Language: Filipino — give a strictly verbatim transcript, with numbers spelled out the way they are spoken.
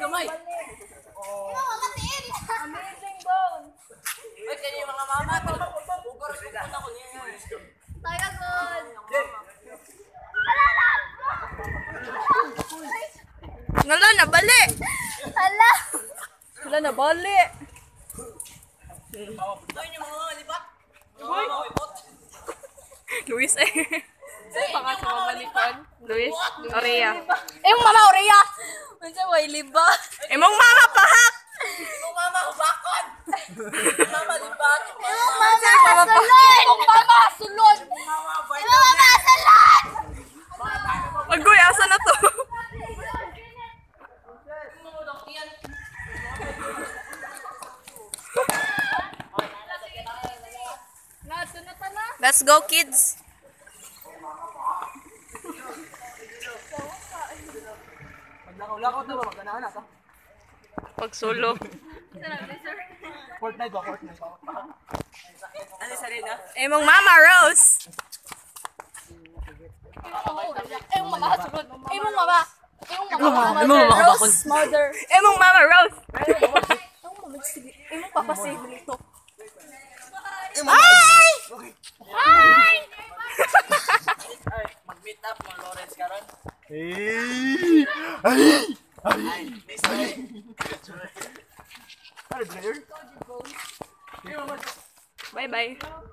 gamay. Amazing bone. Wait, kaya yung mga mama. Ugor, sila na ko niya. Tayo good. Wala na, bali! Hala. Wala na, bali! Doon yung mga libat. Mga mga wipot. Luis eh. Pangat sa mabalikon. Luis, Orea. Yung mama Orea. Mansa way liba. Imong mama pahak! Yung mama hubakon. Mama libat. Yung mama sulod. Yung mama sulod. Mama bay. Yung mama sulod. Agoy, asa na to? Let's go, kids! Lakaw-lakaw na ba? Magkanahan na ka? Pagsulo. Fortnite ba? Fortnite ba? Ano sa rin ha? Imong mama, Rose! Yung mama sulod. Yung mama. Yung mama. Yung mama hubakon. Rose mother. Imong mama, Rose! Yung mama sige. Yung papa sige nito. Hi! Hi! Ay, mag-meet up mo Lawrence karon. Hey! Ay! Ay, this way. Ano, player? Bye-bye.